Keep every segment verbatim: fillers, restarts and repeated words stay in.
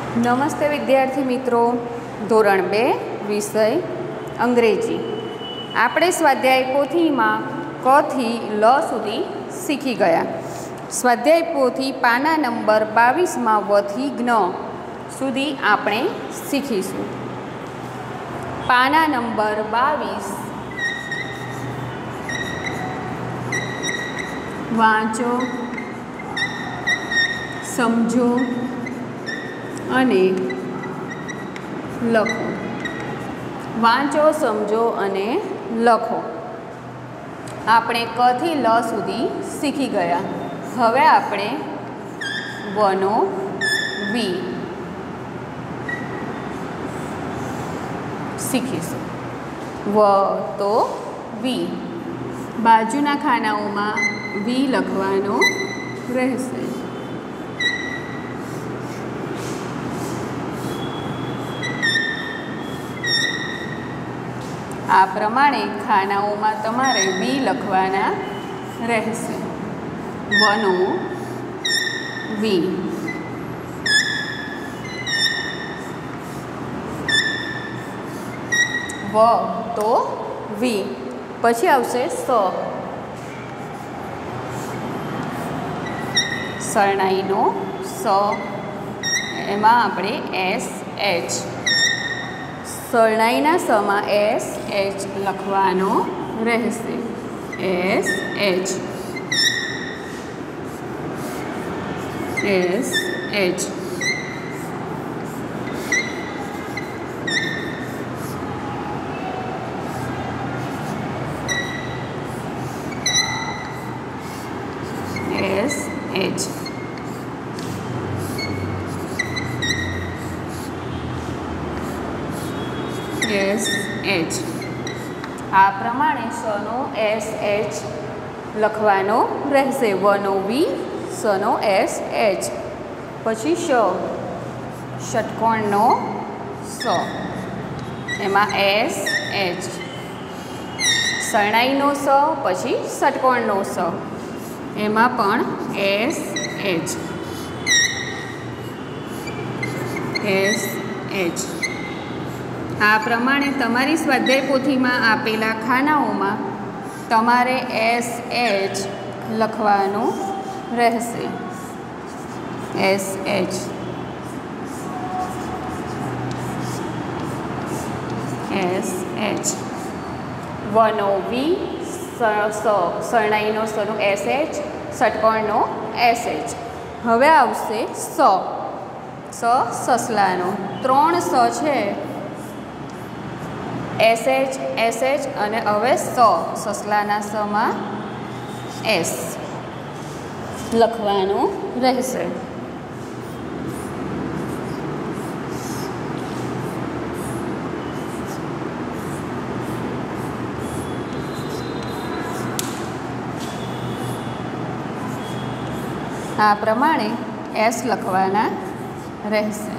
નમસ્તે વિદ્યાર્થી મિત્રો, ધોરણ બે વિષય અંગ્રેજી. આપણે સ્વાધ્યાય પોથીમાં ક થી લ સુધી શીખી ગયા. સ્વાધ્યાય પોથી પાના નંબર બાવીસમાં વથી જ્ઞ સુધી આપણે શીખીશું. પાના નંબર બાવીસ. વાંચો, સમજો અને લખો. વાંચો, સમજો અને લખો. આપણે ક થી લ સુધી શીખી ગયા. હવે આપણે વનો વી શીખીશું. વ તો વી. બાજુના ખાનાઓમાં વી લખવાનો રહેશે. આ પ્રમાણે ખાનાઓમાં તમારે વી લખવાના રહેશે. વનો વી. વ તો વી. પછી આવશે સ. શરણાઈનો સ. એમાં આપણે એસ એચ. શરણાઈના સમાં એસ એચ લખવાનો રહેશે. S H. S H. S H. S H. આ પ્રમાણે સનો એસ એચ લખવાનો રહેશે. વનો વી, સનો એસ એચ. પછી શ. ષટકોણનો સ. એમાં એસ એચ. શરણાઈનો સ, પછી ષટકોણનો સ. એમાં પણ એસ એચ. S H. આ પ્રમાણે તમારી સ્વાધ્યાય પોથીમાં આપેલા ખાનાઓમાં તમારે એસ એચ લખવાનું રહેશે. S H. S H. વનો વી, સ. શરણાઈનો સનો એસ એચ. ષટકોણનો એસ એચ. હવે આવશે સ. સ સસલાનો. ત્રણ સ છે. એસ એચ, એસ એચ અને હવે સ. સસલાના સમાં એસ લખવાનું રહેશે. આ પ્રમાણે એસ લખવાના રહેશે.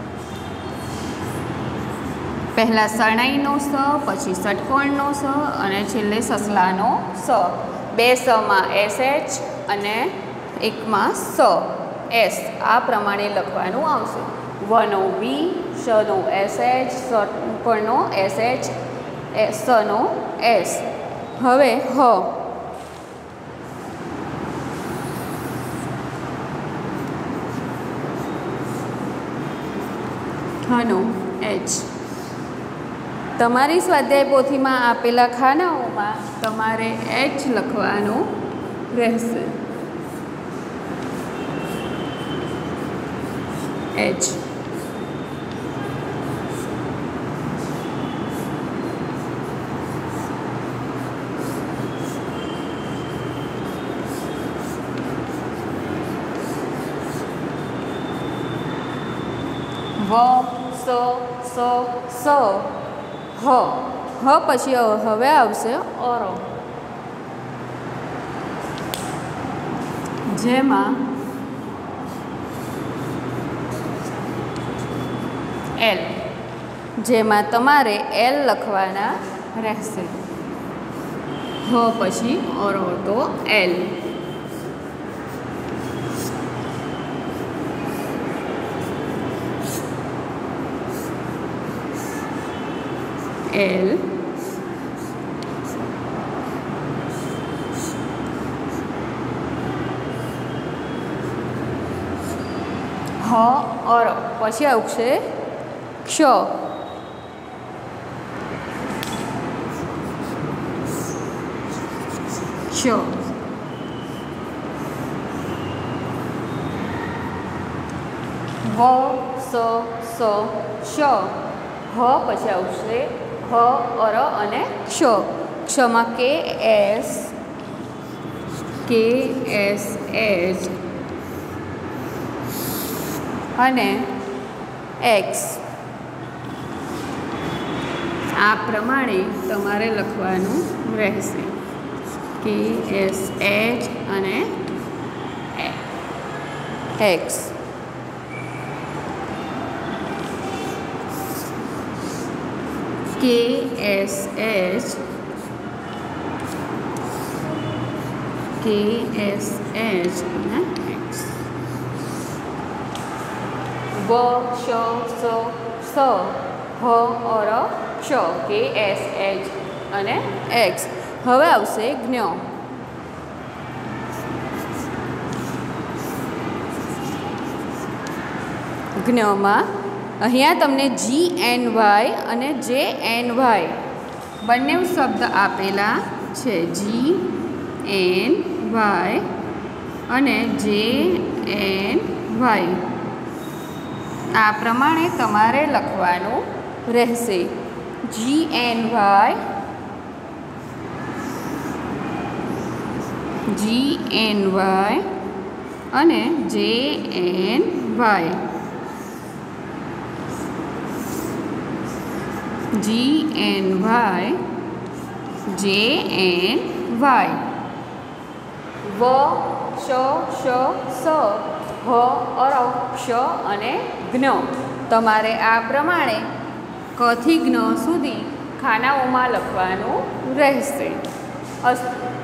પહેલાં શરણાઈનો સ, પછી ષટકોણનો સ અને છેલ્લે સસલાનો સ. બે સમાં એસ એચ અને એકમાં સ એસ. આ પ્રમાણે લખવાનું આવશે. વનો વી, શનો એસ એચ, ષટકોણનો એસ એચ, સનો એસ. હવે હ. હનો એચ. તમારી સ્વાધ્યાય પોથીમાં આપેલા ખાનાઓમાં તમારે એચ લખવાનું રહેશે. એચ. વ, સ, સ, સ. હ. હ પછી હવે આવશે ઓરો. જેમાં એલ. જેમાં તમારે એલ લખવાના રહેશે. હ પછી ઓરો તો એલ. એલ હ અર પછી આવશે ક્ષ ક્ષ વ સ સ શ હ પછી આવશે હ અર અને ક્ષ ક્ષમાં કે એસ કે એસ એચ અને એક્સ આ પ્રમાણે તમારે લખવાનું રહેશે કે એસ એચ અને એક્સ કે એસ એચ કે એસ એચ અને એક્સ વ શ સ સ હ અર ક્ષ કે એસ એચ અને એક્સ હવે આવશે જ્ઞ જ્ઞમાં અહીંયા તમને જી એન વાય અને જે એન વાય બંને શબ્દ આપેલા છે જી એન વાય અને જે એન વાય આ પ્રમાણે તમારે લખવાનું રહેશે G N Y G N Y અને J N Y G N Y J N Y વ શ શ સ હ અર ક્ષ અને જ્ઞ તમારે આ પ્રમાણે કથી જ્ઞ સુધી ખાનાઓમાં લખવાનું રહેશે અસ્તુ.